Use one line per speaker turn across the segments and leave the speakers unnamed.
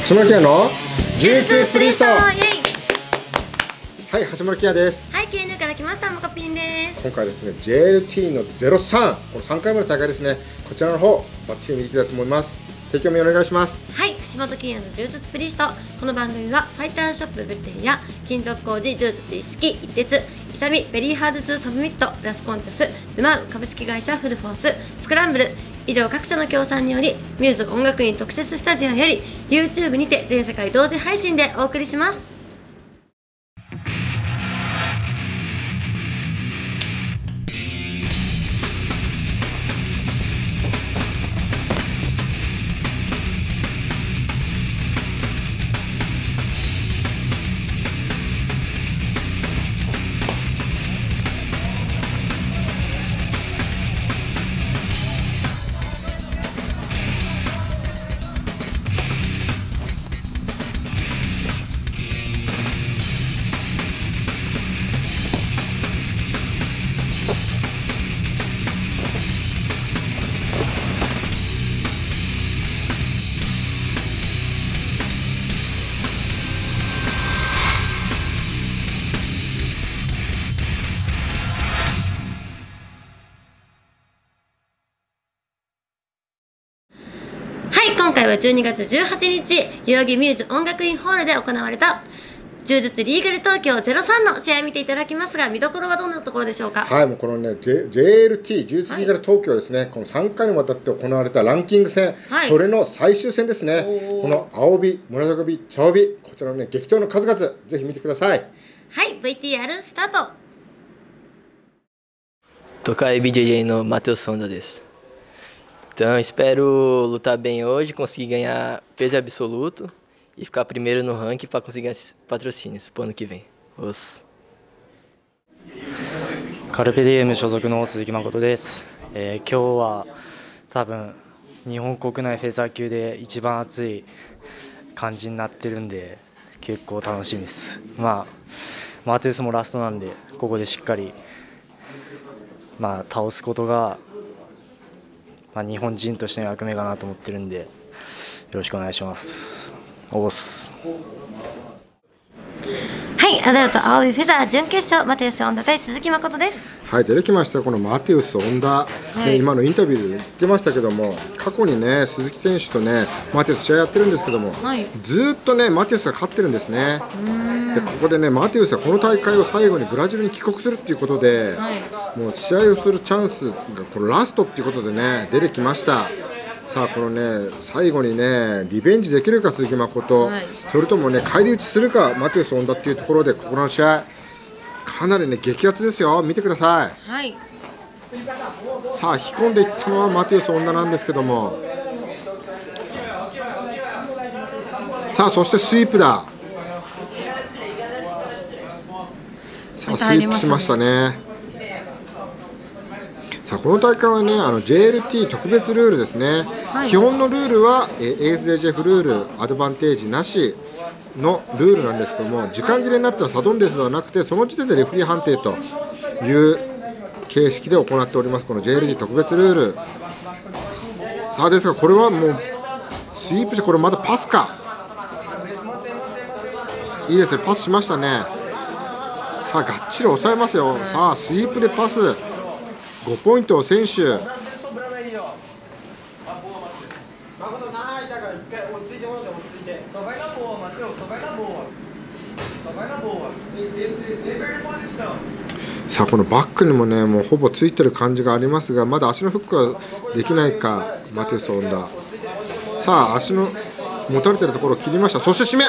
橋本圭の
呪術プリスト。イエイ。
はい、橋本圭です。
はい、KN から来ましたモカピンです。
今回ですね JLT の03、この3回目の大会ですね。こちらの方バッチリ見ていきたいと思います。提供もお願いします。
はい、橋本圭の呪術プリスト。この番組はファイターショップブルテンや金属工事呪術一式一鉄、イサミベリーハードトゥサブミット、ラスコンチャス、ルマウ株式会社フルフォース、スクランブル以上各社の協賛により、ミューズ音楽院特設スタジオより YouTube にて全世界同時配信でお送りします。今回は12月18日、代々木ミューズ音楽院ホールで行われた柔術リーガル東京03の試合を見ていただきますが、見どころはどんなところでしょうか。
はい、もうこのね、JLT 柔術リーガル東京ですね、はい、この3回にわたって行われたランキング戦、はい、それの最終戦ですね。この青帯、紫帯、茶帯、こちらのね激闘の数々、ぜひ見てください。
はい、VTR スタート。
Tokai BJJ no Matheus Sonda desse. Então espero lutar bem hoje, conseguir ganhar peso absoluto e ficar primeiro no ranking para conseguir esses patrocínios pro ano que vem.
カルペディエム所属の鈴木誠です。今日は多分日本国内フェザー級で一番熱い感じになってるんで結構楽しみです。マーテウスもラストなんでここでしっかり倒すことが日本人としての役目かなと思ってるんで、よろしくお願いします。おぼす。
はい、アダルト青いフェザー準決勝、マテウス・オンダ対鈴木誠です。
はい、出てきましたよ、このマテウス・オンダ、今のインタビューで言ってましたけども、過去にね、鈴木選手とね、マテウス試合やってるんですけども、ずっとね、マテウスが勝ってるんですね。で、ここでね、マテウスはこの大会を最後にブラジルに帰国するっていうことで、もう試合をするチャンスがこのラストっていうことでね、出てきました。さあこのね、最後にねリベンジできるか鈴木誠、それともね返り討ちするかマテウス・オンダっていうところで、ここの試合かなりね激アツですよ。見てください。はい、さあ引き込んでいったのはマテウス・オンダなんですけども、さあそしてスイープだ。さあスイープしましたね。さあこの大会はね、JLT 特別ルールですね。基本のルールは ASJF ルールアドバンテージなしのルールなんですけども、時間切れになったらサドンデスではなくて、その時点でレフェリー判定という形式で行っております、この JLT 特別ルール。さあですが、これはもうスイープして、これまたパスか、いいですね、パスしましたね。さあがっちり抑えますよ。さあスイープでパス5ポイントを選手。さあこのバックにもね、もうほぼついてる感じがありますが、まだ足のフックはできないかマテウス・オンダ。さあ足の持たれてるところを切りました。そして締め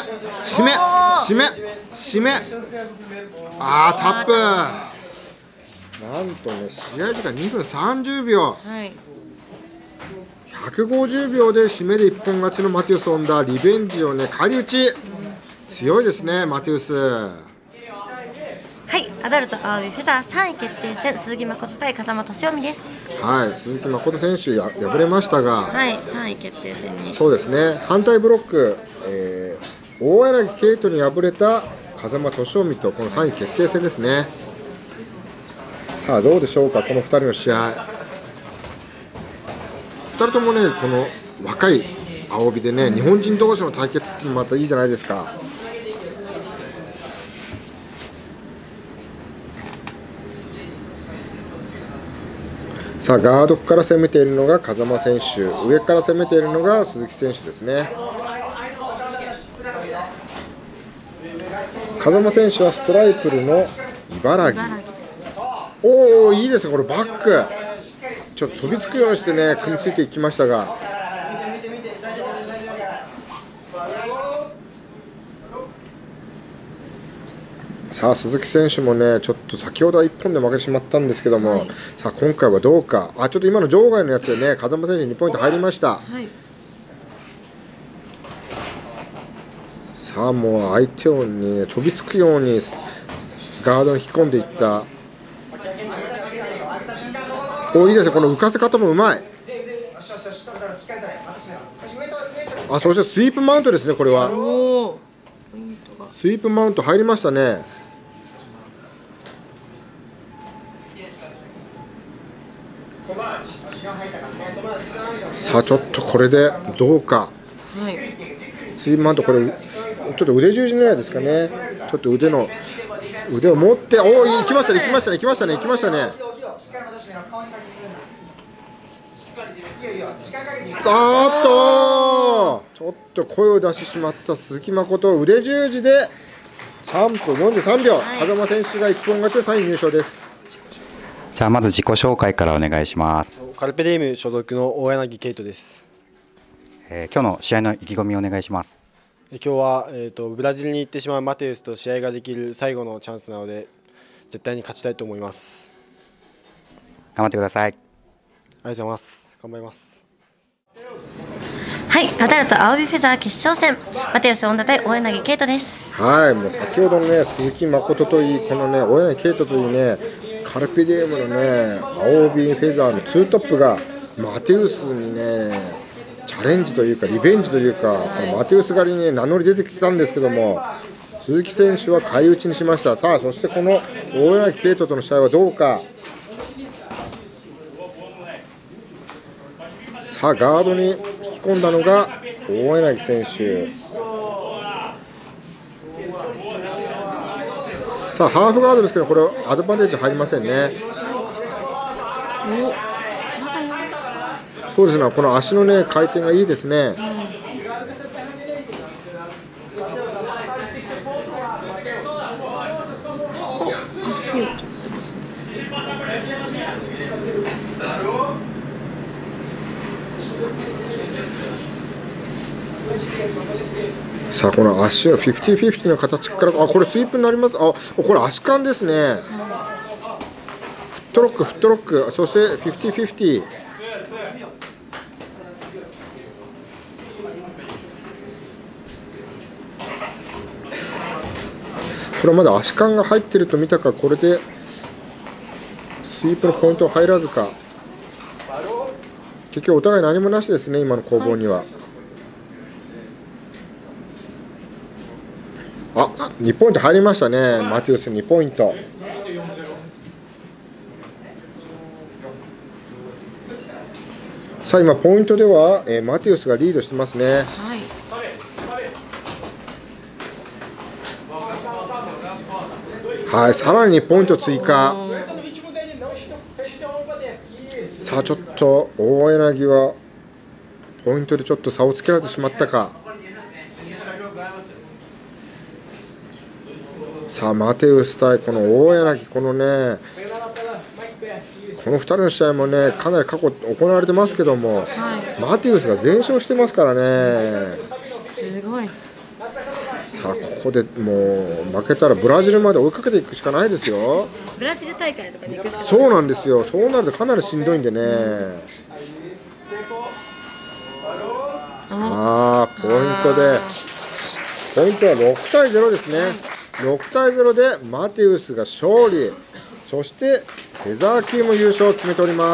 タップ。なんとね、試合時間2分30秒、150秒で締めで一本勝ちのマテウス・オンダ、リベンジをね返り討ち、強いですねマテウス。
はい、アダルト青いフェザー3位決定戦、鈴木誠対風間俊臣です。
はい、鈴木誠選手敗れましたが、
はい、3位決定戦に、
そうですね、反対ブロック、大柳圭斗に敗れた風間俊臣とこの3位決定戦ですね。さあどうでしょうか、この2人の試合。2人ともね、この若い青帯でね、日本人同士の対決ってまたいいじゃないですか。さあガードから攻めているのが風間選手、上から攻めているのが鈴木選手ですね。風間選手はストライプルの茨城。おお、いいですね、これバックちょっと飛びつくようにしてね、組みついていきましたが、さあ鈴木選手もね、ちょっと先ほどは1本で負けてしまったんですけども、さあ今回はどうか。ちょっと今の場外のやつでね、風間選手2ポイント入りました。さあもう相手をね、飛びつくようにガードに引き込んでいった。いいですね、この浮かせ方もうまい。そしてスイープマウントですね、これは。スイープマウント入りましたね。さあちょっとこれでどうか。スイープマウント、これちょっと腕十字狙いですかね。ちょっと腕を持って、行きましたね、行きましたね、行きましたね、行きましたね。ちょっと声を出してしまった鈴木誠、腕十字で3分43秒、風間選手が一本勝ちで3位入賞です。
じゃあまず自己紹介からお願いします。
カルペディウム所属の大柳圭人です。
今日の試合の意気込みをお願いします。
今日は、ブラジルに行ってしまうマテウスと試合ができる最後のチャンスなので、絶対に勝ちたいと思います。
頑張ってください。
ありがとうございます。頑張ります。
はい、アダルト青帯フェザー決勝戦、マテウス恩田対大柳圭人です。
はい、もう先ほどのね、鈴木誠といい、このね、大柳圭人といいね、カルペディウムのね、青帯フェザーのツートップがマテウスにね、チャレンジというかリベンジというか、このマテウス狩りに、ね、名乗り出てきたんですけども、鈴木選手は返り討ちにしました。さあそしてこの大柳圭人との試合はどうか。さあガードに引き込んだのが大柳選手。さあハーフガードですけど、これアドバンテージ入りませんね。そうですね、この足のね回転がいいですね。さあこの足を50-50の形から、これスイープになります。これ足感ですね。フットロック、フットロック、そして50-50。これはまだ足感が入ってると見たか、これでスイープのポイントは入らずか。結局お互い何もなしですね、今の攻防には。2ポイント入りましたね、マテウス2ポイント。さあ今ポイントでは、マテウスがリードしてますね。はい、さらに2ポイント追加。さあちょっと大柳はポイントでちょっと差をつけられてしまったか。さあマテウス対この大柳、このね、この2人の試合もね、かなり過去行われてますけども、マテウスが全勝してますからね。
すごい。
さあここでもう負けたらブラジルまで追いかけていくしかないですよ。
ブラジル大会とかに行くしかない。
そうなんですよ。そうなるとかなりしんどいんでね。ポイントで、ポイントは6対0ですね。6対0でマテウスが勝利、そしてフェザー級も優勝を決めております。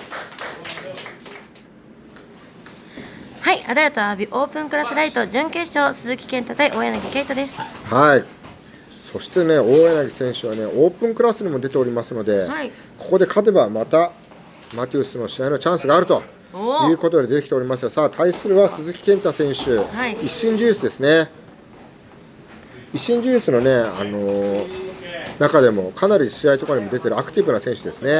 はい、アダルトアビオープンクラスライト準決勝、鈴木健太対大柳圭人です。
はい。そしてね、大柳選手はね、オープンクラスにも出ておりますので、ここで勝てばまたマテウスの試合のチャンスがあると
お
いうことで出てきておりますよ。さあ対するは鈴木健太選手、
はい
一身柔術ですね。一身柔術のね、中でもかなり試合とかにも出てるアクティブな選手ですね。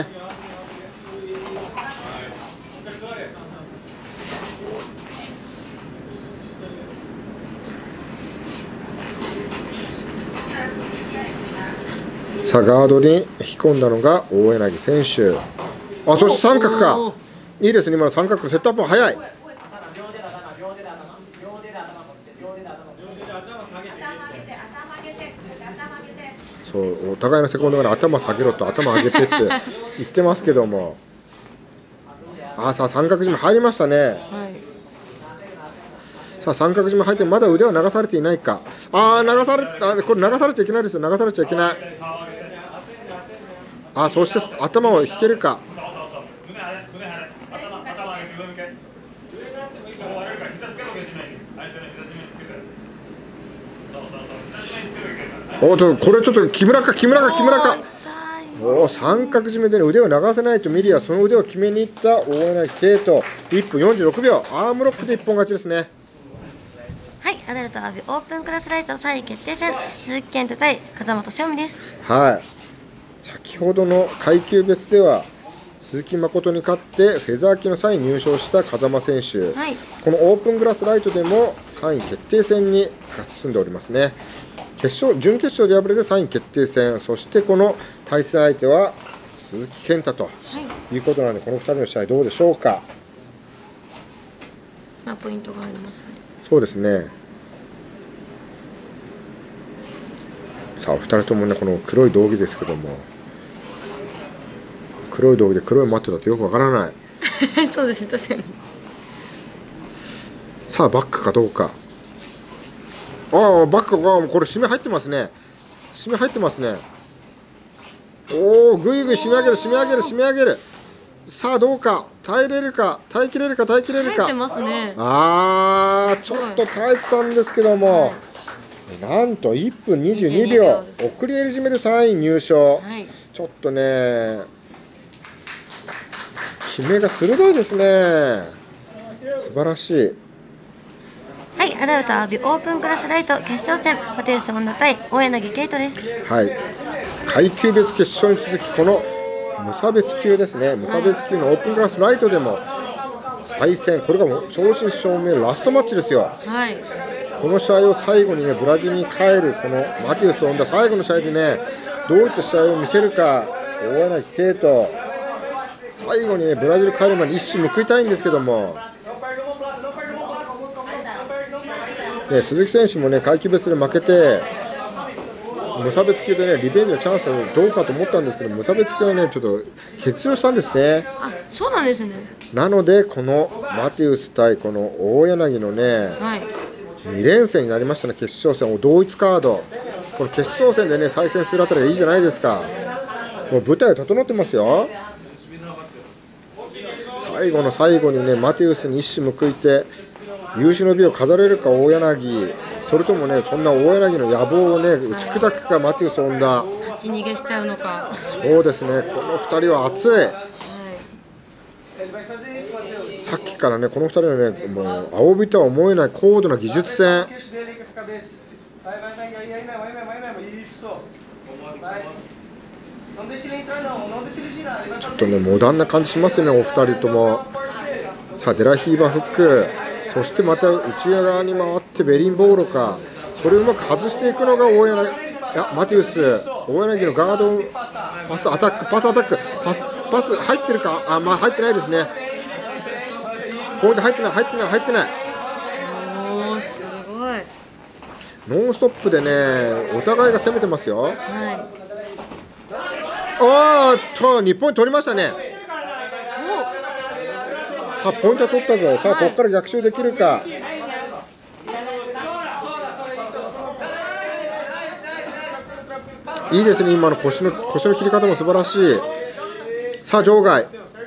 さあガードに引き込んだのが大柳選手。あ、そして三角か。いいですね、今の三角のセットアップも早い。そう、お互いのセコンドが頭下げろと頭上げてって言ってますけども、さあ三角締め入りましたね。
はい、
さあ三角締め入ってまだ腕は流されていないか。これ流されちゃいけないですよ。流されちゃいけない。そして頭を引けるか。これちょっと木村か。三角締めで、ね、腕を流せないと見るや、その腕を決めにいった大柳圭斗、1分46秒、アームロックで一本勝ちですね。
はい、アダルトアビオープンクラスライト3位決定戦、鈴木健太対風本しおみです。
はい、先ほどの階級別では鈴木誠に勝ってフェザー級の3位入賞した風間選手、
はい、
このオープンクラスライトでも3位決定戦に勝ち進んでおりますね。準決勝で敗れて3位決定戦、そしてこの対戦相手は鈴木健太ということなので、この2人の試合どうでしょうか。
ポイントがありますね。
そうですね。さあ2人ともね、この黒い道着ですけども、黒い道着で黒いマットだとよくわからない
そうですね、確かに。
さあバックかどうか。バックがこれ締め入ってますね。ぐいぐい締め上げる。さあどうか、耐えきれるか。
入ってますね。
ちょっと耐えてたんですけども、なんと1分22秒、送り襟締めで3位入賞、ちょっとね、決めが鋭いですね。素晴らしい。
はい、アダルトアビオープンクラスライト決勝戦、マテウス本田対大柳圭斗です。
はい、階級別決勝に続き、この無差別級ですね、無差別級のオープンクラスライトでも再戦、これがもう正真正銘ラストマッチですよ。
はい、
この試合を最後にね、ブラジルに帰るこのマテウス・ホンダ、最後の試合でね、どういった試合を見せるか、大柳圭斗、最後にね、ブラジル帰る前に一矢報いたいんですけども、ね、鈴木選手もね、階級別で負けて、無差別級でね、リベンジのチャンスはどうかと思ったんですけど、無差別級はね、ちょっと欠場したんですね。
そうなんですね。
なので、このマテウス対この大柳のね、2連戦になりましたね、決勝戦、同一カード、この決勝戦でね、再戦するあたりがいいじゃないですか。もう舞台は整ってますよ。最後の最後にね、マテウスに一矢報いて、優秀の美を飾れるか大柳、それともね、そんな大柳の野望をね、打ち砕くかマテウス・ホンダ。
勝ち逃げしちゃうのか。
そうですね、この2人は熱い。さっきからね、この2人のね、もう青火とは思えない高度な技術戦。ちょっとね、モダンな感じしますよね、お二人とも。さあ、デラヒーバーフック、そしてまた内側に回ってベリンボールか、それをうまく外していくのが大柳、マテウス、大柳のガード、パスアタック、パス入ってるか、入ってないですね。ここで入ってない。
すごい。
ノンストップでね、お互いが攻めてますよ。日本取りましたね。さあポイント取ったぞ。さあここから逆襲できるか。いいですね、今の腰の切り方も素晴らしい。さあ場外、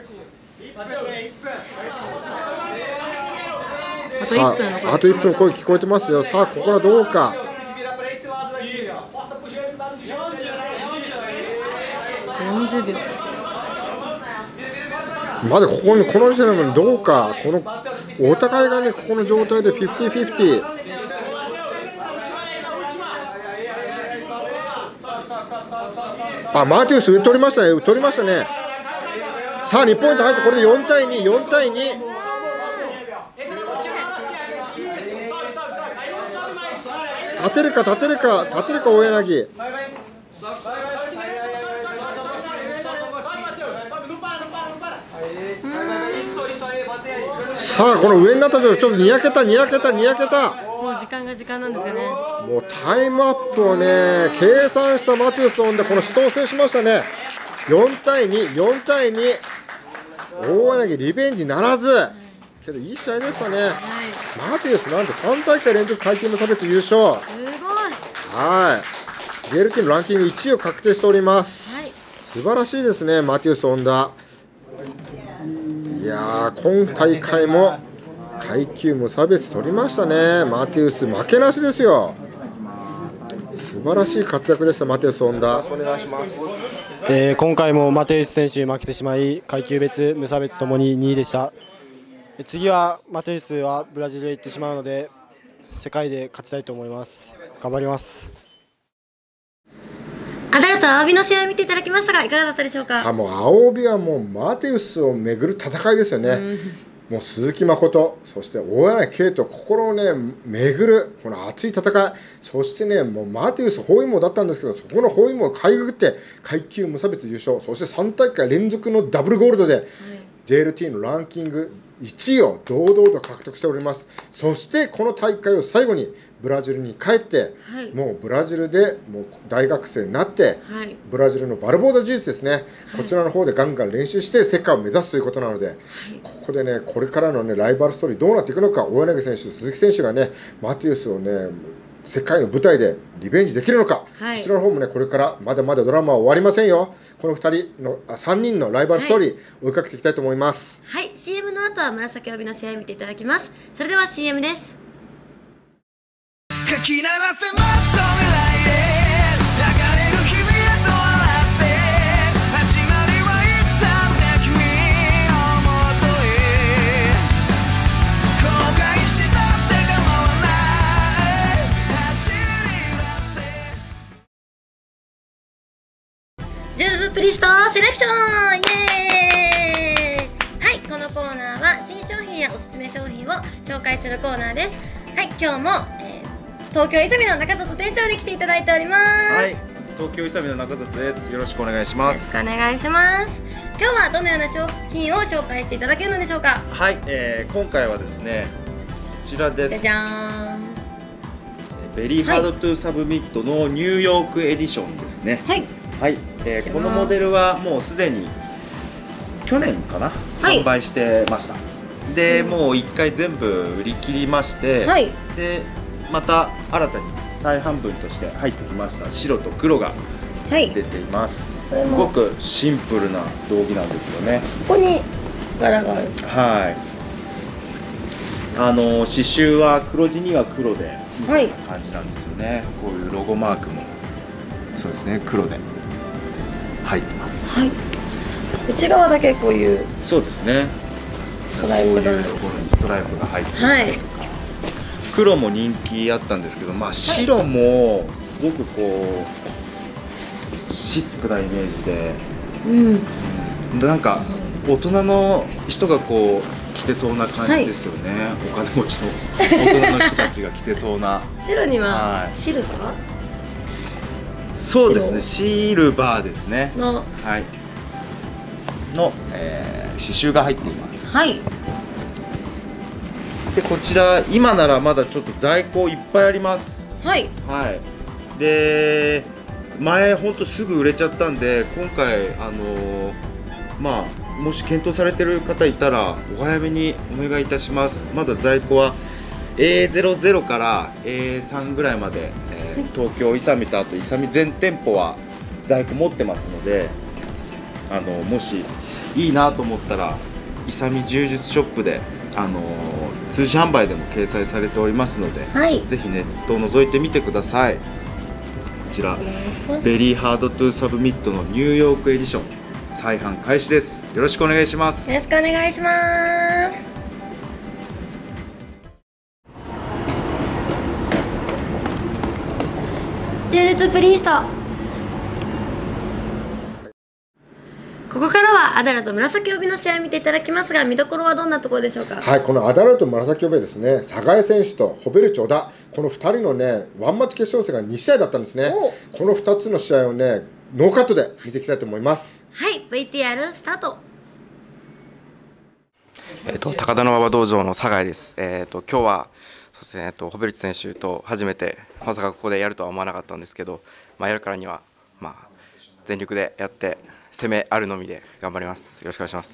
あと1分声聞こえてますよ。さあここからどうか。
40秒。
まだここにこの時点でどうか、このお互いがねここの状態で50-50。あ、マテウス上取りましたね、取りましたね。さあ2ポイント入って、これで4対2、4対2。立てるか立てるか立てるか大柳。さあこの上になった状態、ちょっとにやけたにやけたにやけた。
もう時間なんですよね。
もうタイムアップをね計算したマテウスをんでこの死闘を制しましたね。4対2、4対2。大柳リベンジならず、けどいい試合でしたね。マテウスなんと3大会連続階級無差別優勝。
すごい。
はい。JLT のランキング1位を確定しております。素晴らしいですね、マテウス・オンダ。いやー、今大会も階級無差別取りましたね。マテウス負けなしですよ。素晴らしい活躍でした、マテウス・オンダ。お願いします。
今回もマテウス選手に負けてしまい、階級別、無差別ともに2位でした。次はマテウスはブラジルへ行ってしまうので、世界で勝ちたいと思います。頑張ります。
アダルト青帯の試合を見ていただきましたが、いかがだったでしょうか。
もう青帯はもうマテウスをめぐる戦いですよね。もう鈴木誠、そして大柳圭と心をねめぐるこの熱い戦い、そしてねもうマテウス包囲網だったんですけど、そこの包囲網をかいくぐって階級無差別優勝、そして3大会連続のダブルゴールドで JLT のランキング1位を堂々と獲得しております。そしてこの大会を最後にブラジルに帰って、もうブラジルでもう大学生になって、ブラジルのバルボーザ柔術ですね、こちらの方でガンガン練習して世界を目指すということなので、ここでねこれからのねライバルストーリーどうなっていくのか、大柳選手と鈴木選手がねマテウスをね世界の舞台でリベンジできるのか、こちらの方もねこれからまだまだドラマは終わりませんよ。この3人のライバルストーリー追いかけていきたいと思います。
はい、CM の後は紫帯の試合を見ていただきます。それでは CM です。
かき鳴らせもっと未来へ流れる日々へと笑って始まりはいつだって君のもとへ後悔したって構わない走り出せ
柔術プリストセレクションイエーイ。はい、このコーナーは新商品やおすすめ商品を紹介するコーナーです。はい、今日も、東京イサミの中里店長に来ていただいております。
はい、東京イサミの中里です。よろしくお願いします。
よろしくお願いします。今日はどのような商品を紹介していただけるのでしょうか。
はい、今回はですねこちらです。
じゃじゃーん。
ベリーハードトゥーサブミットのニューヨークエディションですね。
はい、
はい、このモデルはもうすでに去年かな、販売してました。で、もう1回全部売り切りまして、でまた新たに再販分として入ってきました白と黒が出ています。すごくシンプルな道着なんですよね。
ここに柄がある。
はい。刺繍は黒地には黒でいい感じなんですよね。こういうロゴマークもそうですね、黒で入ってます。
はい。内側だけこういう。
そうですね。
ストライプが。
こういうところにストライプが入ってるとか。黒も人気あったんですけど、まあ白もすごくこうシックなイメージで、なんか大人の人がこう着てそうな感じですよね。お金持ちの大人の人たちが着てそうな。
白にはシルバー？
そうですね、シルバーですね。
の
刺繍が入っています。
はい。
でこちら今ならまだちょっと在庫いっぱいあります。
はい。
はい。で前ほんとすぐ売れちゃったんで、今回まあもし検討されてる方いたらお早めにお願いいたします。まだ在庫は A00 から A3 ぐらいまで、東京イサミとあとイサミ全店舗は在庫持ってますので、もしいいなと思ったらイサミ柔術ショップで通信販売でも掲載されておりますので、ぜひネットを覗いてみてください。こちらベリーハードトゥーサブミットのニューヨークエディション再販開始です。よろしくお願いします。
よろしくお願いします。柔術プリースト。ここからはアダルト紫帯の試合を見ていただきますが、見どころはどんなところでしょうか。
はい、このアダルト紫帯ですね、寒河江選手とホベルチ小田、この2人のねワンマッチ決勝戦が2試合だったんですね。この2つの試合をねノーカットで見ていきたいと思います。
はい、 VTR スタート。
高田馬場道場の寒河江です。今日はそうですね、ホベルチ選手と初めてまさかここでやるとは思わなかったんですけど、やるからには全力でやって攻めあるのみで頑張ります。よろしくお願いします。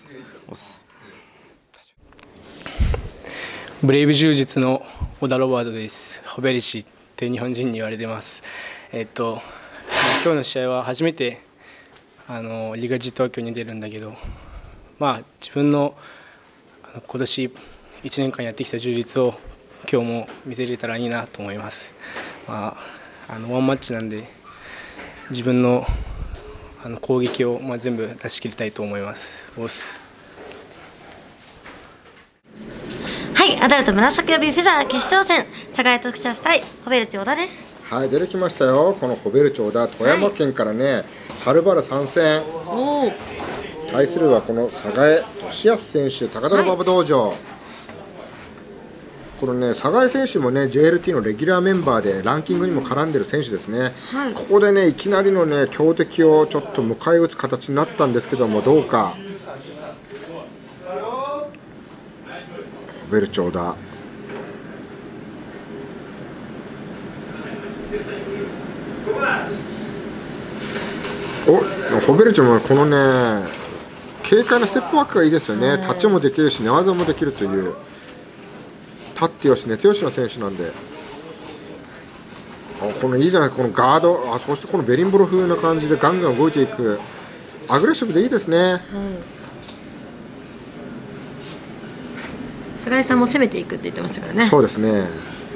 ブレイブ柔術の小田ロバートです。ホベルチって日本人に言われてます。今日の試合は初めてリガジ東京に出るんだけど、自分の今年1年間やってきた柔術を今日も見せれたらいいなと思います。ワンマッチなんで自分の攻撃を全部出し切りたいと思います。
はい、アダルト紫帯フェザー決勝戦、寒河江特殊対ホベルチ小田です。
はい、出てきましたよ。このホベルチ小田、富山県からね、はるばる参戦。対するはこの寒河江俊康選手、高田馬場道場。このね、寒河江選手もね JLT のレギュラーメンバーでランキングにも絡んでる選手ですね。ここでねいきなりのね強敵をちょっと迎え撃つ形になったんですけども、どうか。ホベルチ小田、ホベルチもこのね軽快なステップワークがいいですよね。立ちもできるし寝技もできるという、立ってよし寝てよしの選手なんで、このいいじゃない、このガード、そしてこのベリンボロ風な感じでガンガン動いていく、アグレッシブでいいですね。
寒河江さんも攻めていくって言ってましたからね。
そうですね。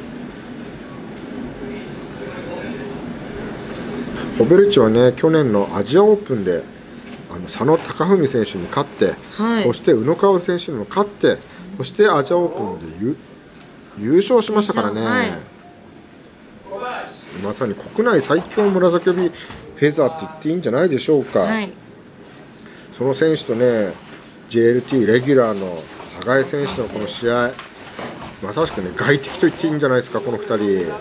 ホベルチはね去年のアジアオープンで佐野貴文選手に勝って、そして宇野薫選手にも勝って、そしてアジアオープンで優勝しましたからね。まさに国内最強紫帯フェザーって言っていいんじゃないでしょうか。その選手とね JLT レギュラーの寒河江選手のこの試合、まさしくね外敵と言っていいんじゃないですか、この2人。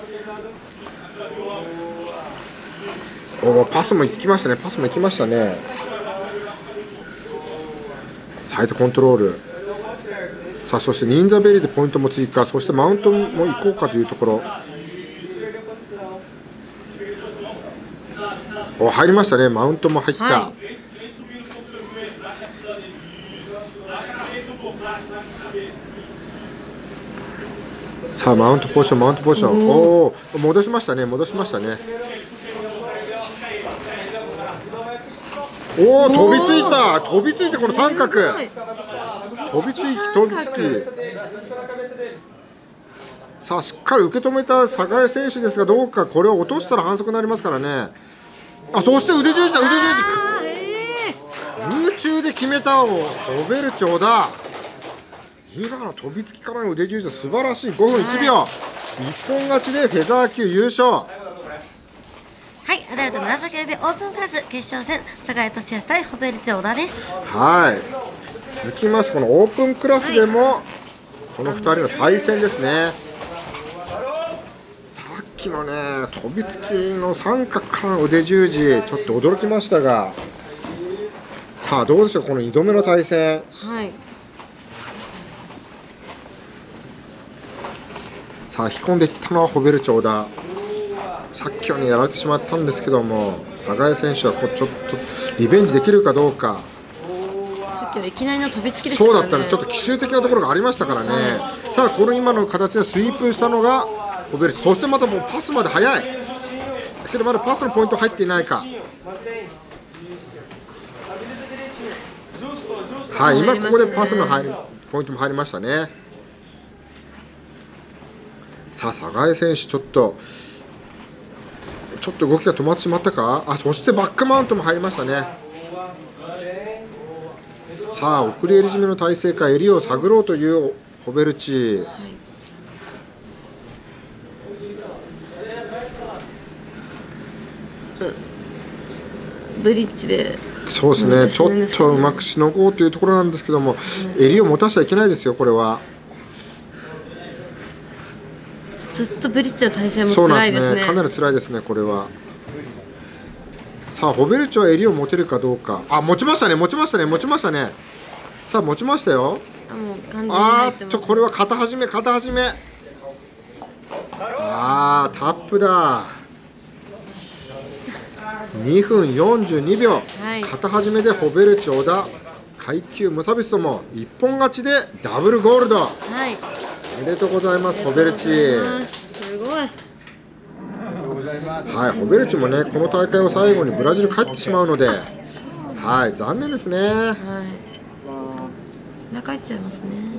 パスも行きましたね、パスも行きましたね。サイドコントロール、さあそしてニンザベリーでポイントも追加、そしてマウントも行こうかというところ。入りましたね、マウントも入った。さあマウントポジション、マウントポジション、戻しましたね、戻しましたね。飛びついた、飛びついてこの三角、飛びつき飛びつき。さあしっかり受け止めた寒河江選手ですが、どうか、これを落としたら反則になりますからね。そして腕十字だ、腕十字、空中で決めたホベルチ小田。今の飛びつきからの腕十字は素晴らしい。5分1秒、一本勝ちでフェザー級優勝。
はい、アダルト紫帯オープンクラス決勝戦、寒河江俊康対ホベルチ小田です。
はい、続きましてこのオープンクラスでも、この2人の対戦ですね。さっきのね飛びつきの三角からの腕十字、ちょっと驚きましたが、さあどうでしょう、この2度目の対戦。さあ引き込んでいったのはホベルチ小田。さっきはねやられてしまったんですけども、寒河江選手はちょっとリベンジできるかどうか。
さっきはいきなりの飛びつきでしたからね。
そうだったね、ちょっと奇襲的なところがありましたからね。さあこの今の形でスイープしたのがホベルチ、そしてまたもうパスまで速い。だけどまだパスのポイント入っていないか。はい、今ここでパスのポイントも入りましたね。さあ寒河江選手ちょっと動きが止まってしまったか。そしてバックマウントも入りましたね。 さあ送り襟締めの体勢か襟を探ろうというホベルチ、
ブリッジで
そうですね、ちょっとうまくしのごうというところなんですけども、襟を持たしちゃいけないですよ、これは。
ずっとブリッジの体勢も
そうなん
辛いですね。
かなり辛いですね、これは。さあホベルチは襟を持てるかどうか。あ、持ちましたね、持ちましたね、持ちましたね。さあ持ちましたよ。
あ、もう完全に入ってます。
これは肩始め。タップだ。2分42秒、肩始めでホベルチ小田階級無差別とも一本勝ちでダブルゴールド、おめでとうございますホベルチ。
すごい。
はい、ホベルチもねこの大会を最後にブラジル帰ってしまうので、残念ですね。
帰っちゃいますね。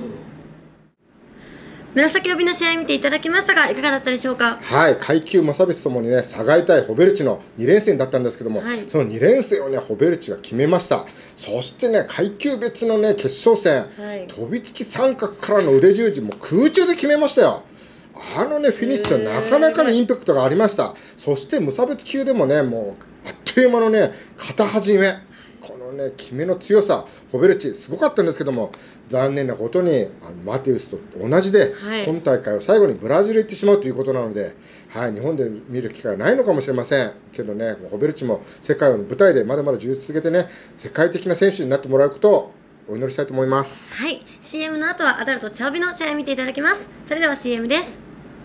紫帯の試合見ていただきましたがいかがだったでしょうか。
階級無差別ともにね差が痛いホベルチの2連戦だったんですけども、その2連戦をねホベルチが決めました。そしてね階級別のね決勝戦、飛びつき三角からの腕十字も空中で決めましたよ。フィニッシュはなかなかのインパクトがありました。そして無差別級でもねもうあっという間のね肩始め、このね決めの強さ、ホベルチすごかったんですけども、残念なことにマテウスと同じで、今大会を最後にブラジル行ってしまうということなので、日本で見る機会はないのかもしれませんけどね、ホベルチも世界の舞台でまだまだ充実続けてね世界的な選手になってもらうことをお祈りしたいと思います。
CM の後はアダルトチャオビの試合を見ていただきます。それでは CM です。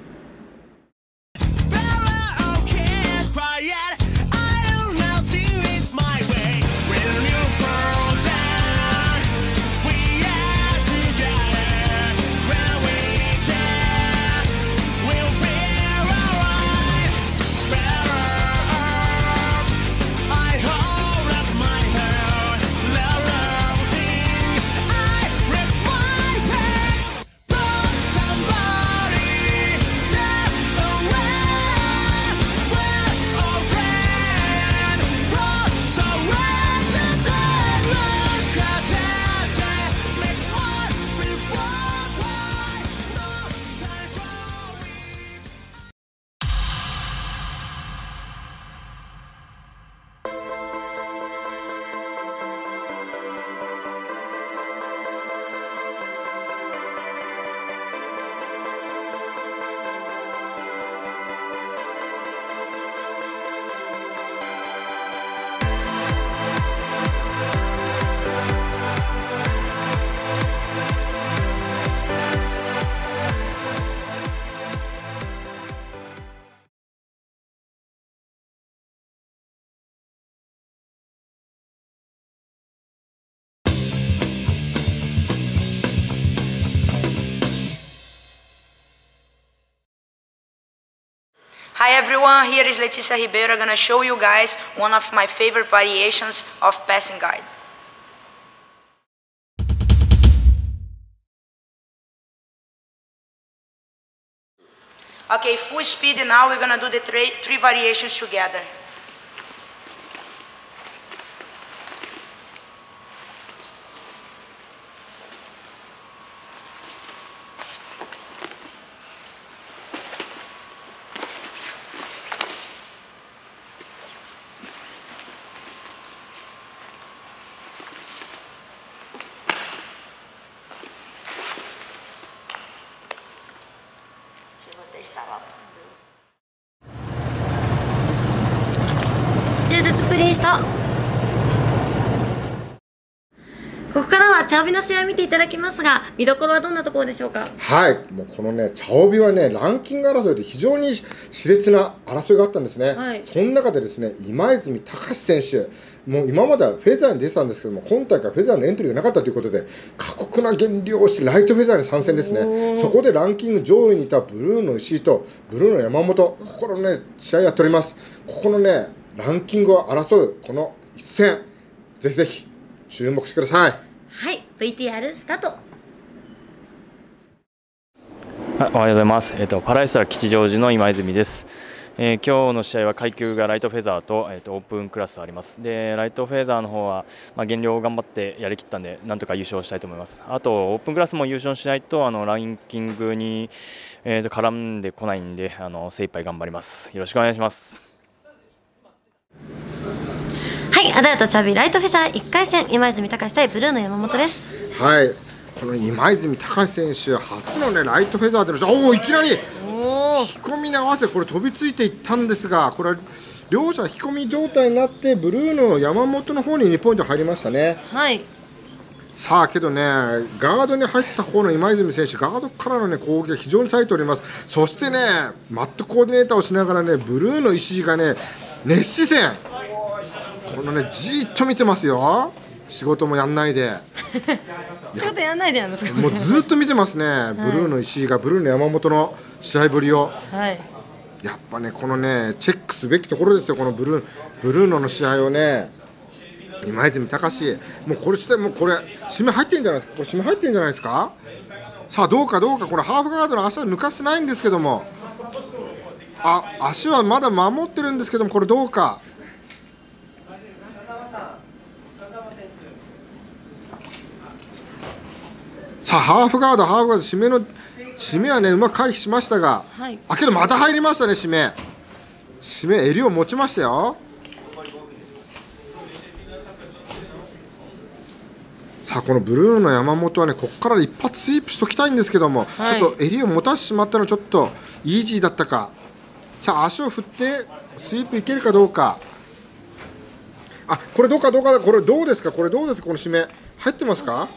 Hi everyone, here is Letícia Ribeiro. I'm gonna show you guys one of my favorite variations of passing guard. Okay, full speed now. We're gonna do the three variations together.
ここからはチャオビの試合を見ていただきますが、見どころはどんなところでしょうか。
もうこのねチャオビはねランキング争いで非常に熾烈な争いがあったんですね。その中でですね今泉隆選手、もう今まではフェザーに出てたんですけども、今大会フェザーのエントリーがなかったということで過酷な減量をしてライトフェザーに参戦ですね。そこでランキング上位にいたブルーの石井とブルーの山本、ここのね試合やっております。ここのねランキングを争うこの一戦、ぜひぜひ注目してください。
VTR スタート。
おはようございます。パラエスラ吉祥寺の今泉です。 今日の試合は階級がライトフェザーと、オープンクラスあります。でライトフェザーの方は、減量を頑張ってやりきったんでなんとか優勝したいと思います。あとオープンクラスも優勝しないとランキングに、絡んでこないんで精一杯頑張ります。よろしくお願いします。
はい、アダルトチャビライトフェザー1回戦、今泉隆対ブルーの山本です。
はい、この今泉隆選手初のねライトフェザーでのいきなり引き込みに合わせてこれ飛びついていったんですが、これは両者引き込み状態になってブルーの山本の方に2ポイント入りましたね。
はい。
さあけどね、ガードに入った方の今泉選手、ガードからの、ね、攻撃が非常に冴えております。そしてね、マットコーディネーターをしながらね、ブルーの石井がね、熱視線、このね、じーっと見てますよ、仕事もやんないで。
仕事やんないでやんの
もうずっと見てますね、ブルーの石井がブルーの山本の試合ぶりを。
はい、
やっぱね、このね、チェックすべきところですよ、このブルーノの試合をね。今泉隆、もうこれして、もうこれ、締め入ってるんじゃないですか、これ締め入ってるんじゃないですか。さあ、どうか、これ、ハーフガードの足は抜かしてないんですけども、足はまだ守ってるんですけども、これ、どうか。さあ、ハーフガード、締めはね、うまく回避しましたが、
はい、
けどまた入りましたね、締め、襟を持ちましたよ。さあこのブルーの山本はね、ここから一発スイープしておきたいんですけども、はい、ちょっと襟を持たせてしまったのはちょっとイージーだったか。さあ足を振ってスイープいけるかどうか。これどうか、これどうですか、この締め入ってますか。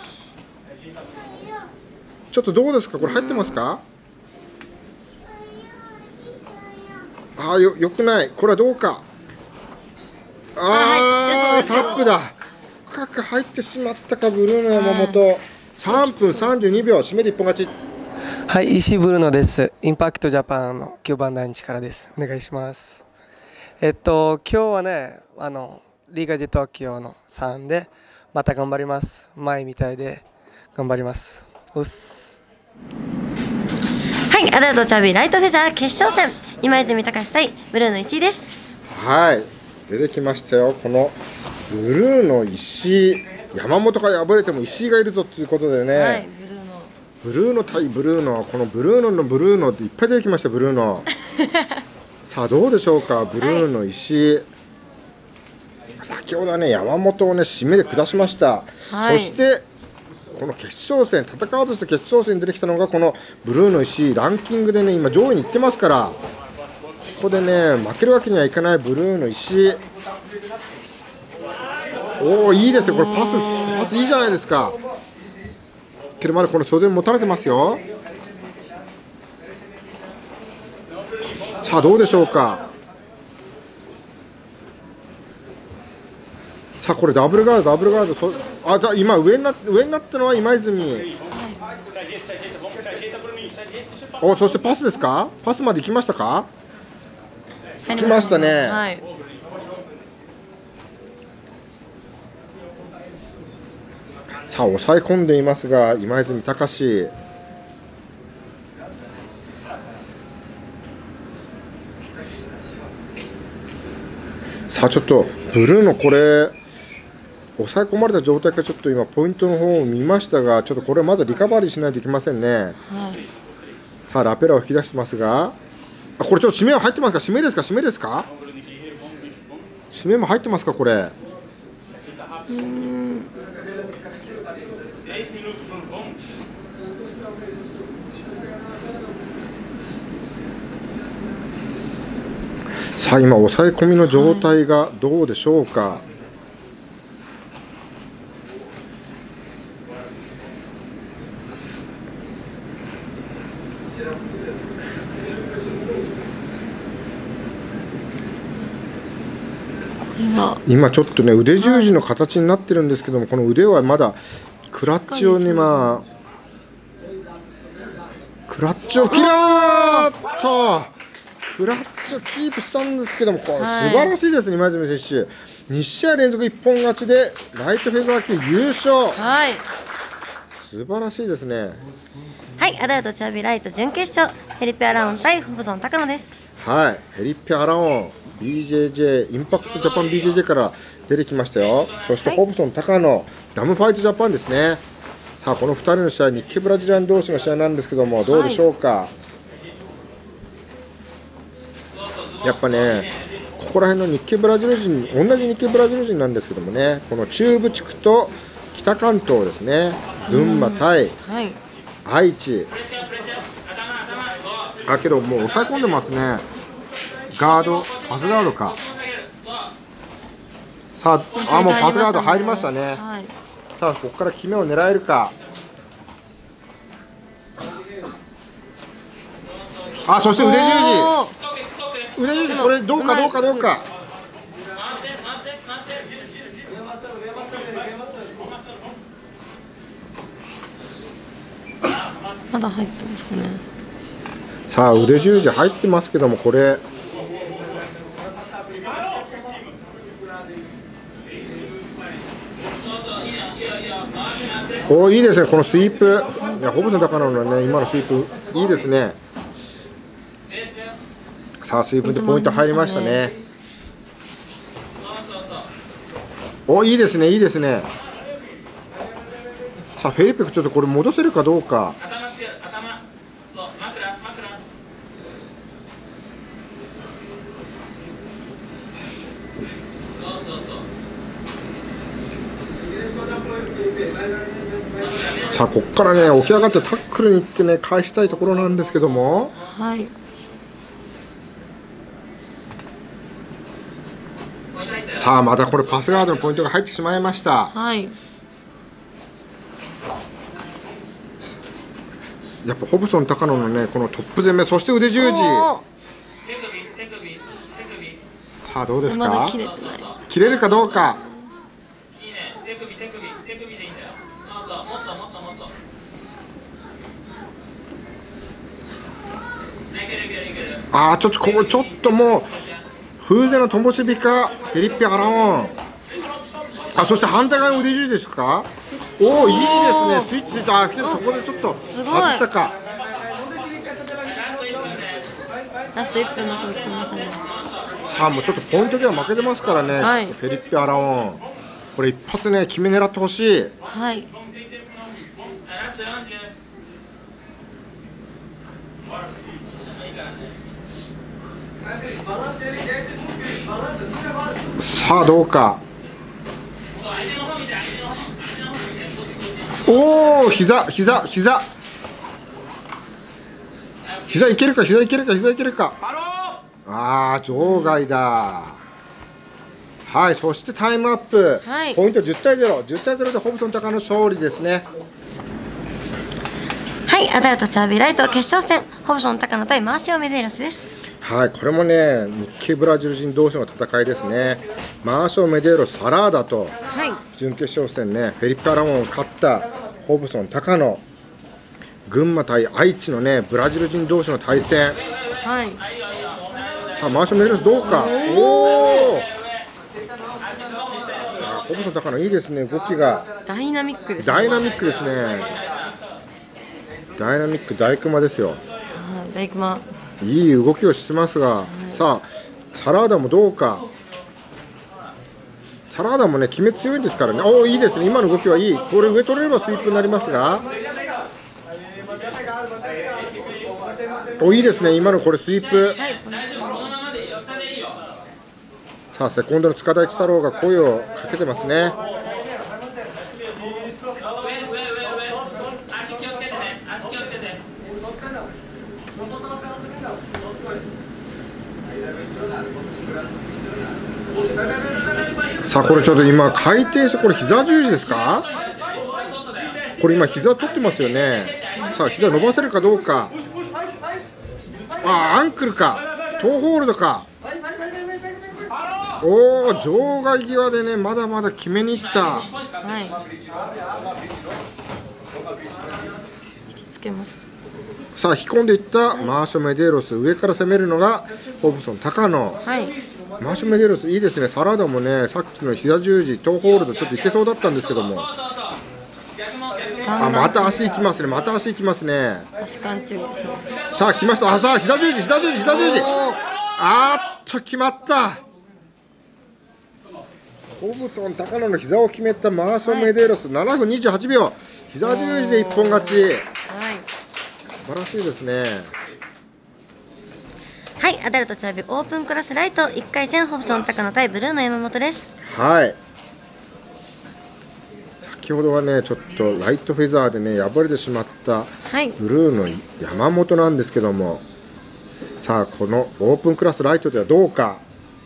ちょっとどうですか、これ入ってますか。よくない、これはどうか。タップだ。深く入ってしまったか、ブルーの山本。3分32秒、締めで一本勝ち。
はい、石井ブルーノです。インパクトジャパンの9番台日からです。お願いします。今日はね、リーガ・ディ・東京の3でまた頑張ります。前みたいで頑張ります。はい、
アダルトチャビライトフェザー決勝戦、今泉隆対ブルーの石井です。
はい、出てきましたよ、このブルーの石井、山本が敗れても石井がいるぞということでね、はい、ブルーノ対ブルーノ、このブルーノっていっぱい出てきました、ブルーノ。さあどうでしょうか、ブルーの石井、先ほどはね、山本をね、締めで下しました。はい、そしてこの決勝戦、戦おうとして決勝戦に出てきたのがこのブルーの石井、ランキングでね、今上位に行ってますから、ここでね、負けるわけにはいかないブルーの石井。いいですよ、これパスいいじゃないですか。けどまだこの袖持たれてますよ。さあどうでしょうか。さあこれダブルガード、今上になったのは今泉。そしてパスですか、パスまで行きましたか。行きましたね。はい、さあ抑え込んでいますが、今泉隆。さあちょっとブルーのこれ抑え込まれた状態からちょっと今ポイントの方を見ましたが、ちょっとこれまずリカバリーしないといけませんね。はい、さあラペラを引き出してますが、これちょっと締めは入ってますか、締めですか、締めも入ってますか、これ。さあ今抑え込みの状態がどうでしょうか。今ちょっとね、腕十字の形になってるんですけども、この腕はまだクラッチを切らーっとクラッチをキープしたんですけども、これ素晴らしいですね、今泉選手。2試合連続一本勝ちでライトフェザー級優勝。はい、素晴らしいですね。
はい、アダルトチャビライト準決勝、ヘリペアラウン対ホブソン高野です。
はい、フェリッペ・アラオン BJJ インパクトジャパン BJJ から出てきましたよ。そしてホブソン高野ダムファイトジャパンですね。さあこの2人の試合、日系ブラジリアン同士の試合なんですけども、どうでしょうか。やっぱね、ここら辺の日系ブラジル人、同じ日系ブラジル人なんですけどもね、この中部地区と北関東ですね、群馬対愛知、けどもう抑え込んでますね。ガード、パスガードか。さあ、もうパスガード入りましたね。さあここから決めを狙えるか。そして腕十字、これどうか。
まだ入ってますね。
さあ腕十字入ってますけども、これいいですね、このスイープ。いやホブソン高野のね、今のスイープいいですね。さあスイープでポイント入りましたね。いいですね。さあフェリペクちょっとこれ戻せるかどうか。さあここからね起き上がってタックルに行ってね返したいところなんですけども、さあまたこれパスガードのポイントが入ってしまいました。やっぱホブソン高野のねこのトップ攻め、そして腕十字。さあどうですか、切れるかどうか。ちょっともう風前のともしびかフェリッペ・アラオン。そして反対側の腕十字ですか。いいですね、スイッチけどここでちょっと外したか。
ラスト1分のところ来ましたね。
さあもうちょっとポイントでは負けてますからね、フェリッペ・アラオン、これ一発ね決め狙ってほしい。さあどうか。膝いけるか。場外だ。そしてタイムアップ、ポイント10対0でホブソン高野勝利ですね。
アダルトチャービーライト決勝戦、ホブソン高野対マーシオ・メデイロスです。
これもね日系ブラジル人同士の戦いですね。マーシオ・メデイロス、サラーダと準決勝戦ね、フェリッペ・アラモンを勝ったホブソン高野、群馬対愛知のねブラジル人同士の対戦。さあマーシオ・メデイロスどうか。ホブソン高野いいですね、動きが
ダイナミックですね。
ダイナミック、大熊ですよ。
大熊
いい動きをしてますが、さあサラーダもどうか。サラーダもね決め強いんですからね。いいですね、今の動きはいい。これ上取れればスイープになりますが、いいですね、今のこれスイープ。さあセコンドの塚田一太郎が声をかけてますね。さあこれちょっと今回転して、これ膝十字ですか。これ今膝取ってますよね。さあ膝伸ばせるかどうか。アンクルか、トーホールドか。場外際でねまだまだ決めにいった。さあ引き込んでいったマーショ・メデイロス、上から攻めるのがホブソン高野。マーショ・メデイロスいいですね。サラダもねさっきの膝十字トーホールドちょっといけそうだったんですけども、また足いきますね。さあ来ました。さあ膝十字決まった。ホブソン高野の膝を決めたマーション・メデーロス、7分28秒、膝十字で一本勝ち、素晴らしいですね。
はい、アダルトチャービオープンクラスライト1回戦、ホブソン高野対ブルーの山本です。
はい、先ほどはねちょっとライトフェザーでね敗れてしまったブルーの山本なんですけども、さあこのオープンクラスライトではどうか。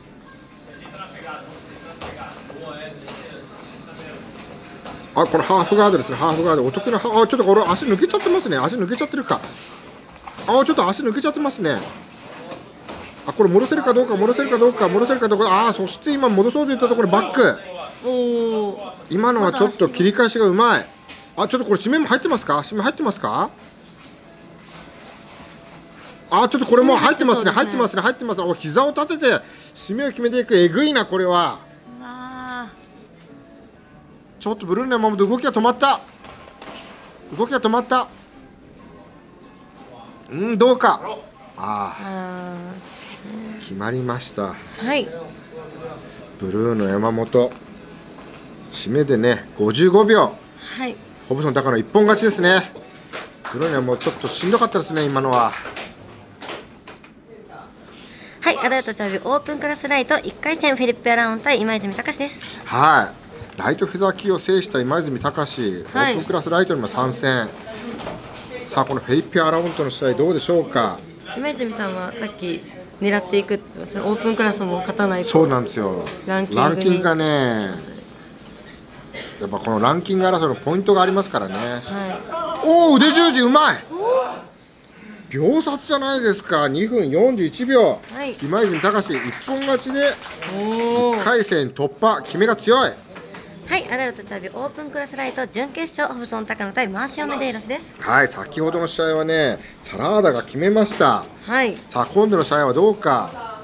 これハーフガードですね、ハーフガード、お得な、ちょっとこれ足抜けちゃってますね、足抜けちゃってるか、ちょっと足抜けちゃってますね、これ戻せるかどうか、戻せるかどうか、そして今戻そうといったところバック、今のはちょっと切り返しがうまい、ちょっとこれ締めも入ってますか、締め入ってますか、ちょっとこれも入ってますね、入ってますね、膝を立てて締めを決めていく、えぐいな、これは。ちょっとブルーの山本、動きが止まった、どうか、決まりました、ブルーの山本、締めでね、55秒、ホブソン高野一本勝ちですね、ブルーの山本、ちょっとしんどかったですね、今のは。
はい、アダルトチャービオープンクラスライト1回戦、フィリップ・アラウン対今泉隆です。
ライトフェザー級を制した今泉隆、オープンクラスライトにも参戦。さあこのフェリッペ・アラウントの試合どうでしょうか。
今泉さんはさっき狙っていくって言ってました。オープンクラスも勝たないと。
そうなんですよ。ランキングがね、やっぱこのランキング争いのポイントがありますからね。腕十字うまい。秒殺じゃないですか。2分41秒。今泉隆一本勝ちで1回戦突破、決めが強い。
はい、アダルトチャービオープンクラスライト準決勝、ホブソン高野対マーシオ・メデイロスです。
先ほどの試合はねサラーダが決めました。さあ今度の試合はどうか。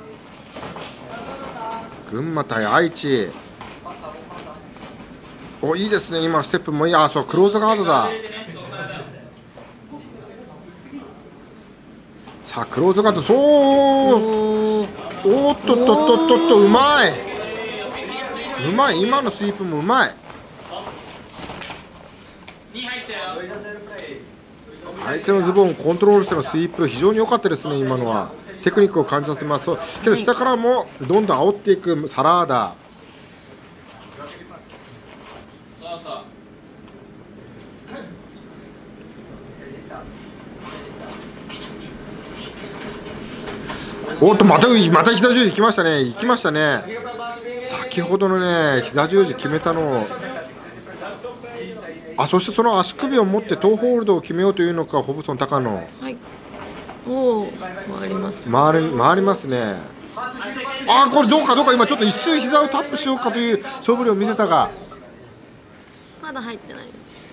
群馬対愛知、いいですね、今のステップもいい。そうクローズガードだ。さあクローズガード、うまい、今のスイープもうまい。相手のズボンをコントロールしてのスイープ非常に良かったですね。今のはテクニックを感じさせます。けど下からもどんどん煽っていくサラーダ。また膝十字来ましたね、行きましたね。先ほどのね膝十字決めたのを、そしてその足首を持ってトーホールドを決めようというのか、ホブソン高野。
回ります。
回りますね。これどうか、今ちょっと一瞬膝をタップしようかという素振りを見せたが、
まだ入ってない。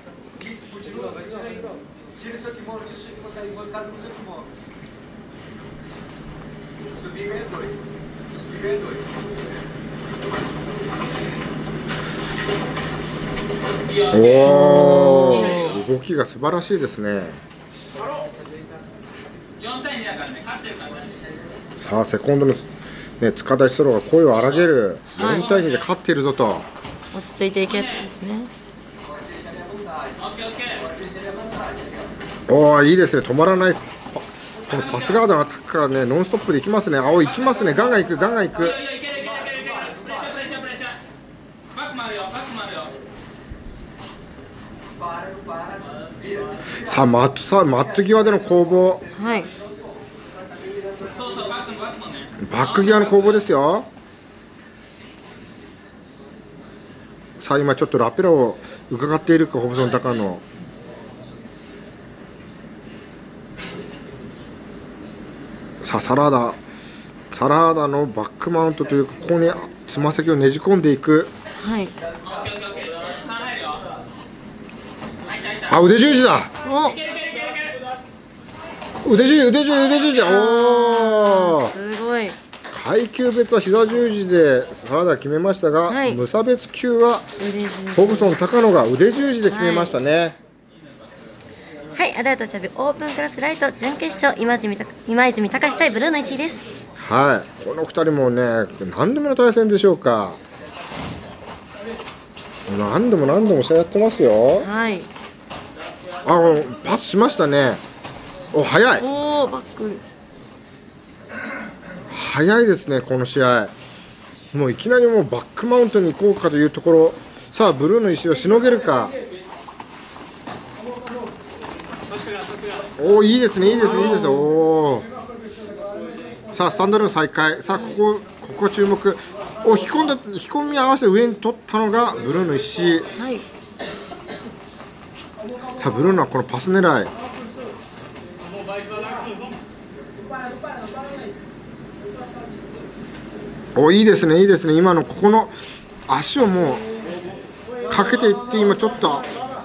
動きが素晴らしいですね。さあセコンドの、塚田史郎が声を荒げる。4対2で勝っているぞと。
落ち着いていけですね。
いいですね、止まらない。このパスガードのアタックがねノンストップでいきますね。いきますね、ガンガンいく。さあマット際での攻防、バック際の攻防ですよ。さあ今ちょっとラペラを伺っているか、ホブソン高野。さあサラーダのバックマウントというか、ここにつま先をねじ込んでいく。腕十字だ。腕十字。
すごい。
階級別は膝十字でサラダ決めましたが、無差別級はホブソン高野が腕十字で決めましたね。
アダルトチャビオープンクラスライト準決勝、今泉隆対ブルーの石井です。
はい、この2人もね、何度目の対戦でしょうか。何度も試合やってますよ。
はい。
パスしましたね。早い。
バック。
早いですね、この試合。もういきなりもうバックマウントに行こうかというところ。さあ、ブルーの石をしのげるか。いいですね、いいです。さあ、スタンドの再開。さあ、ここ注目。引き込み合わせて上に取ったのがブルーの石。
はい。
さあ、ブルーのこのパス狙い。いいですね、今のここの足をもうかけていって、今ちょっと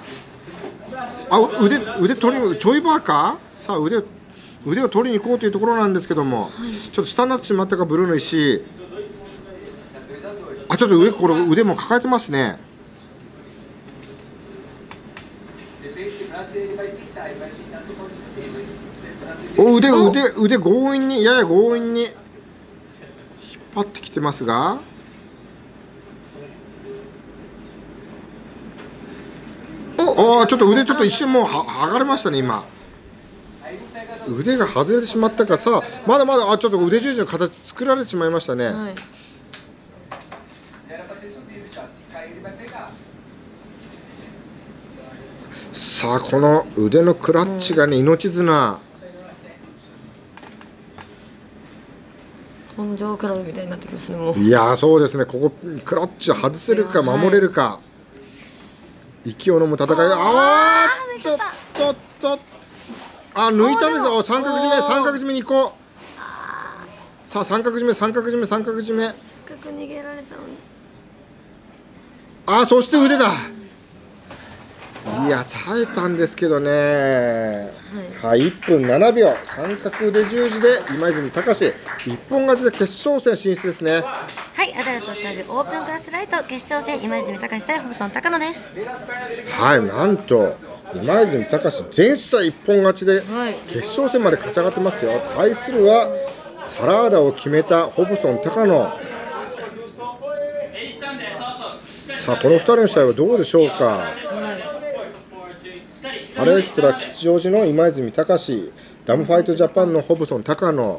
腕取りちょいバーか。さあ、腕を取りに行こうというところなんですけども、ちょっと下になってしまったか、ブルーの石。ちょっとこれ腕も抱えてますね。腕強引に、やや強引に引っ張ってきてますが、ちょっと腕一瞬もう剥がれましたね。今腕が外れてしまったか。さあ、まだちょっと腕十字の形作られてしまいましたね。はい、さあ、この腕のクラッチがね、命綱。
根性クラブみたいになってきますね。もう
いや、そうですね。ここクラッチ外せるか守れるか、息を飲む戦い。抜いたんですよ。三角締めに行こう。さあ、三角締め。
深く逃げられたのに。
そして腕だ。いや、耐えたんですけどね。はい、1分7秒、三角腕十字で今泉隆一本勝ちで決勝戦進出ですね。
はい、アダルトチャージオープンクラスライト決勝戦、今泉隆対ホブソン高野です。
はい、なんと今泉隆全試合一本勝ちで決勝戦まで勝ち上がってますよ。対するはサラーダを決めたホブソン高野。さあ、この2人の試合はどうでしょうか。アレストラ吉祥寺の今泉隆、ダムファイトジャパンのホブソン高野。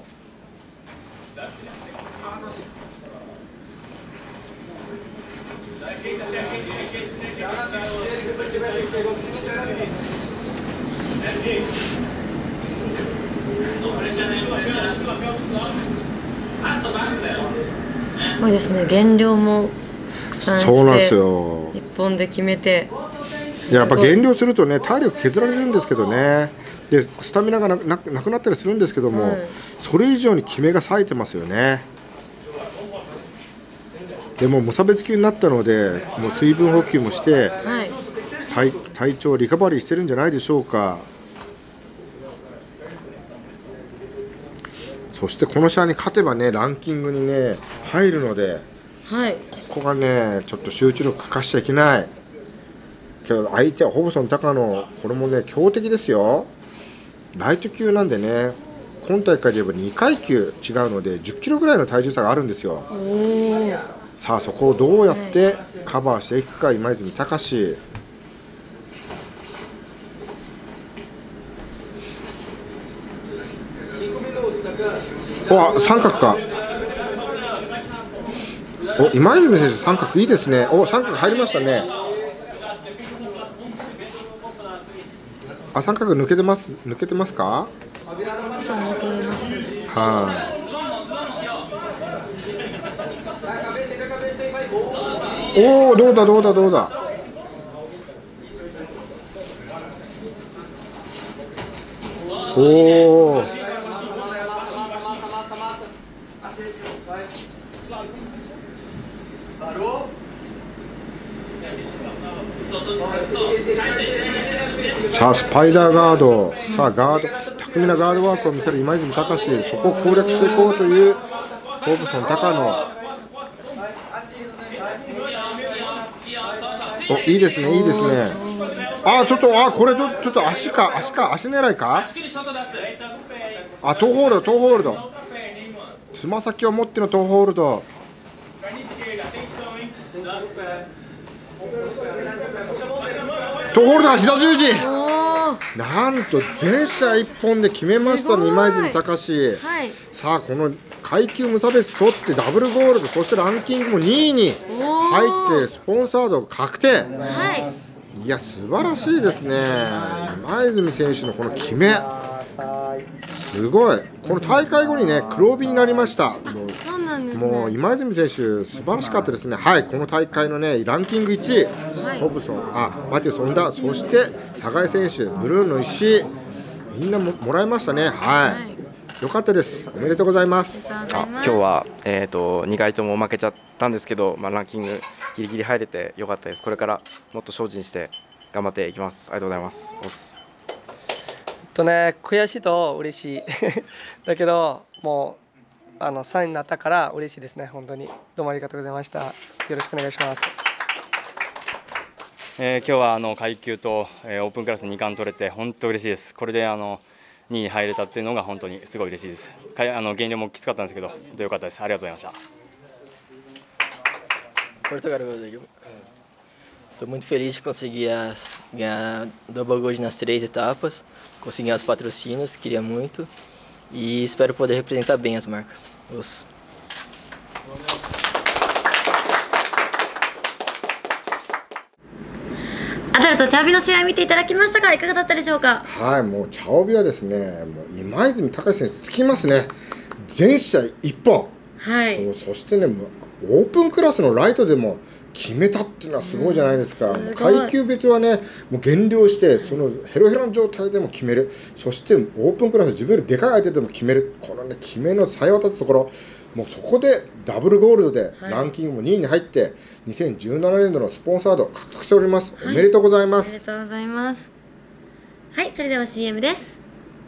すごいですね。減量も
そうなんですよ。
一本で決めて。
やっぱ減量するとね、体力削られるんですけどね。でスタミナがなくなったりするんですけども、それ以上に決めが冴えてますよね。でも無差別級になったので、もう水分補給もして、体調リカバリーしてるんじゃないでしょうか。そしてこの試合に勝てばね、ランキングにね入るので、ここがねちょっと集中力欠かしちゃいけない。けど相手はホブソン高野、これもね強敵ですよ。ライト級なんでね、今大会で言えば2階級違うので10キロぐらいの体重差があるんですよ。さあ、そこをどうやってカバーしていくか、今泉隆。三角か。今泉選手三角いいですね。三角入りましたね。三角抜けてますか。どうだ。さあ、スパイダーガード、さあ巧みなガードワークを見せる今泉隆、そこを攻略していこうというホブソン高野。いいですね。ちょっとこれちょっと足狙いか。トーホールド。 つま先を持ってのトーホールド。トーホールドが膝十字。なんと全射一本で決めましたね、今泉隆史。さあこの階級無差別取ってダブルゴールド、そしてランキングも2位に入ってスポンサード確定。いや素晴らしいですね。今泉選手のこの決め、すごい。この大会後にね黒帯になりました。もう今泉選手素晴らしかったですね。はい、この大会のねランキング1位、ホブソン、マティウス・ホンダ、そして酒井選手、ブルーンの石井、みんなもらいましたね。はい、よかったです。おめでとうございます。
今日は2回とも負けちゃったんですけど、ランキングギリギリ入れてよかったです。これからもっと精進して頑張っていきます。ありがとうございます。
悔しいと嬉しいだけどもう3位になったから嬉しいですね。本当にどうもありがとうございました。よろしくお願いします。
今日は階級と、オープンクラス2冠取れて本当嬉しいです。これで2位に入れたっていうのが本当にすごい嬉しいです。減量もきつかったんですけど本当良かったです。ありがとうございました。
Estou muito feliz de conseguir ganhar double gold nas 3 etapas, conseguir os patrocínios, queria muito, e espero poder representar bem as marcas.
アダルとチャオビの試合を見ていただきましたがいかがだったでしょうか。
はい、もうチャオビはですね、もう今泉隆史選手つきますね。全試合1本、そしてねオープンクラスのライトでも決めたっていうのはすごいじゃないですか。階級別はねもう減量してそのヘロヘロの状態でも決める、そしてオープンクラス自分よりでかい相手でも決める、このね決めのさえ渡ったところ、もうそこでダブルゴールドでランキングも2位に入って2017年度のスポンサード獲得しております。おめでとうございます。
おめでとうございます。はい、それでは CM です。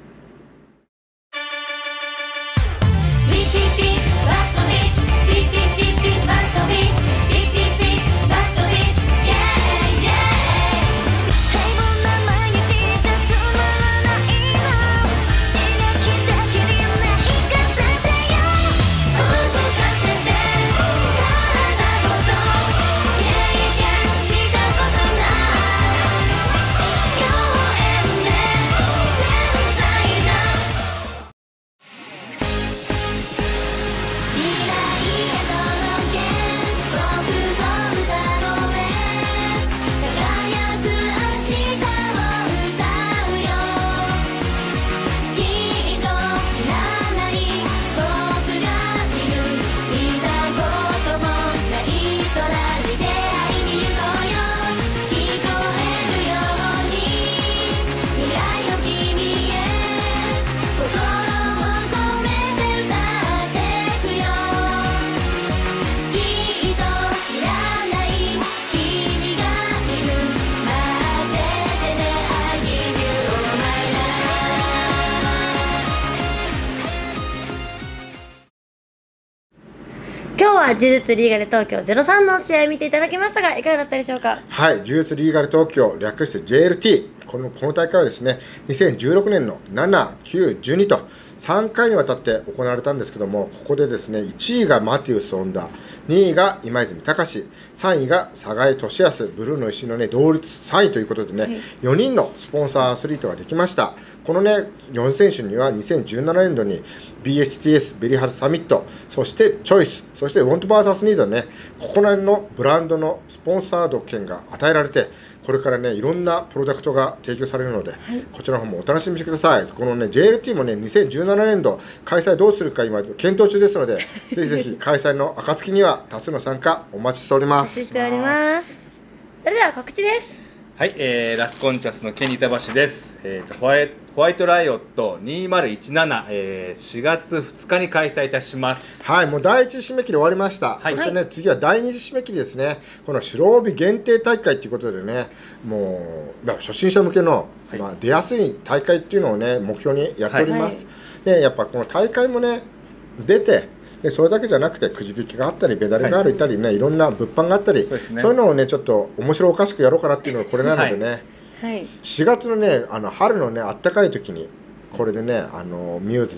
今日は呪術リーガル東京03の試合を見ていただきましたがいかがだったでしょうか。
はい、呪術リーガル東京略して JLT、 この大会はですね2016年の7、9、12と3回にわたって行われたんですけども、ここでですね1位がマティウス・オンダ、2位が今泉隆史、3位が寒井俊康、ブルーの石のね同率3位ということでね、4人のスポンサーアスリートができました。このね4選手には2017年度に BSTS ベリーハルサミット、そしてチョイス、そしてウォントバーサスニードね、ここら辺のブランドのスポンサード権が与えられて、これからねいろんなプロダクトが提供されるので、こちらの方もお楽しみにしてください。このね JLT もね2017年度開催どうするか今検討中ですのでぜひぜひ開催の暁には多数の参加お待ちしております。
お待ちしております。それでは告知です。
はい、ラスコンチャスのケニー板橋です。ホワイトライオット2017、4月2日に開催いたします。
はい、もう第1次締め切り終わりました。そしてね、次は第2次締め切りですね。この白帯限定大会ということでね、もう初心者向けの、出やすい大会っていうのをね目標にやっております。でやっぱこの大会もね出て。でそれだけじゃなくてくじ引きがあったりメダルがあったりね、いろんな物販があったり、そういうのをねちょっと面白おかしくやろうかなっていうのがこれなのでね、4月のね春のねあったかい時にこれでねミューズで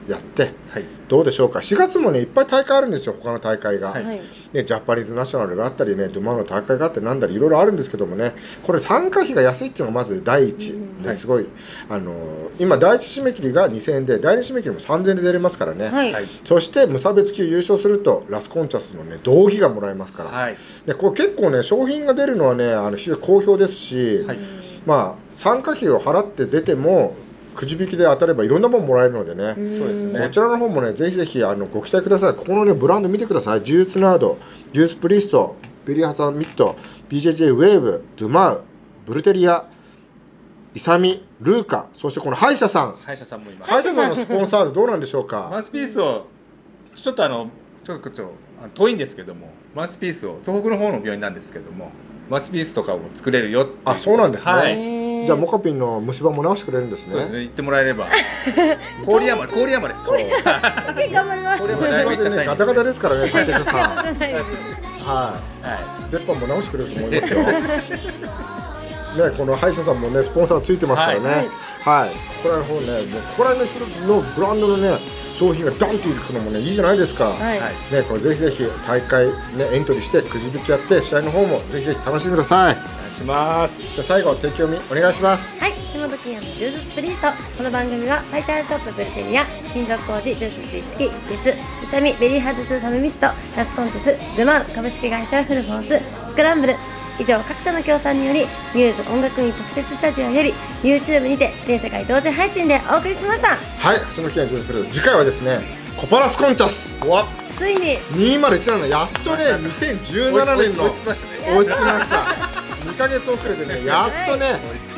やって、どうでしょうか。4月もねいっぱい大会あるんですよ、他の大会が、
はい
ね、ジャパニーズナショナルがあったりね、ドゥマの大会があってなんだりいろいろあるんですけどもね、これ参加費が安いっていうのがまず第一ですごい、今第一締め切りが2000円で第二締め切りも3000円で出れますからね、
はい
そして無差別級優勝するとラスコンチャスのね道着がもらえますから、でこれ結構ね商品が出るのはね非常に好評ですし、まあ参加費を払って出てもくじ引きで当たればいろんなものもらえるのでね、こちらの方もねぜひぜひご期待ください。ここのねブランド見てください。ジュースナード、ジュースプリスト、ベリーハサミット、BJJ ウェーブ、ドゥマウ、ブルテリア、イサミ、ルーカ、そしてこの歯医者さん、
歯医者さんもいます。
歯医者さんのスポンサードどうなんでしょうか。
マウスピースをちょっと遠いんですけども、マウスピースを東北の方の病院なんですけども、マウスピースとかを作れるよっていう。
あ、そうなんですね、
はい、
じゃあモカピンの虫歯も直してくれるんですね。
そうですね、言ってもらえれば郡山です。
頑張ります。
虫歯でねガタガタですからね、竹下さん
はい
はい、出っ歯も直してくれると思いますよね、この歯医者さんもねスポンサーついてますからね、はい、これの方ね、もうここら辺のブランドのね商品がダンといくのもねいいじゃないですか、ね、これぜひぜひ大会ねエントリーしてくじ引きやって試合の方もぜひぜひ楽しんでください。お願いします。じゃあ最後提供みお願いします。
はい、下時山柔術プリスト。この番組はファイターショップブルテニア、金属工事柔術知識鉄、イサミベリーハードトゥーサムミット、ラスコンチェス、ドゥマウ株式会社フルフォース、スクランブル。以上各社の協賛によりミューズ音楽院特設スタジオより YouTube にて全世界同時配信でお送りしました。
はい、下木屋柔術プリスト、次回はですねコパラスコンチャス、
ついに
2017、やっとね2017年の追いつきました2ヶ月遅れでねやっとね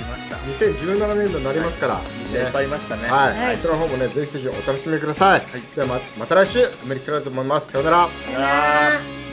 2017年度になりますから、
いっぱいいましたね。
はい、こちらの方もねぜひぜひお楽しみください。ではまた来週アメリカからと思います。さようなら。